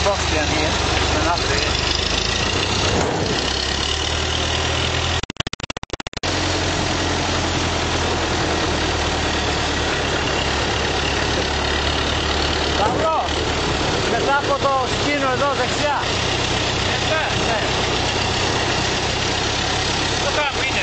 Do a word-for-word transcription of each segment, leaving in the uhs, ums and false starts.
boxen hier, een afdruk. Vango, μετά από το σκήνο εδώ δεξιά. Εδώ, Ναι. το κάπου είναι.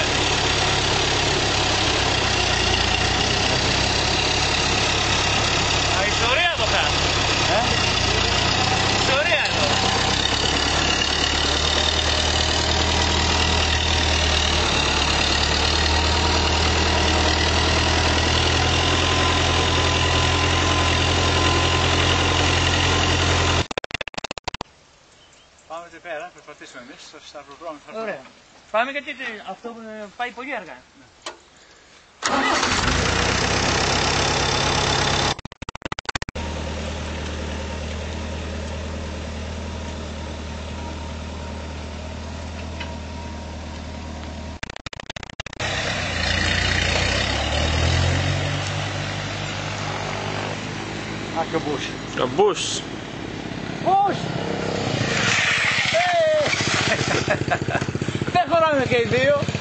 Α, ιστορία εδώ κάτω. Ε? Ιστορία εδώ. Πάμε εκεί πέρα, περπατήσουμε εμείς στο σταυροδρόμι. Ωραία. Πάμε γιατί αυτό πάει πολύ αργά. Α, και ο Μπούς. Ο Μπούς. Μπούς! Δεν χωράμε και οι δύο.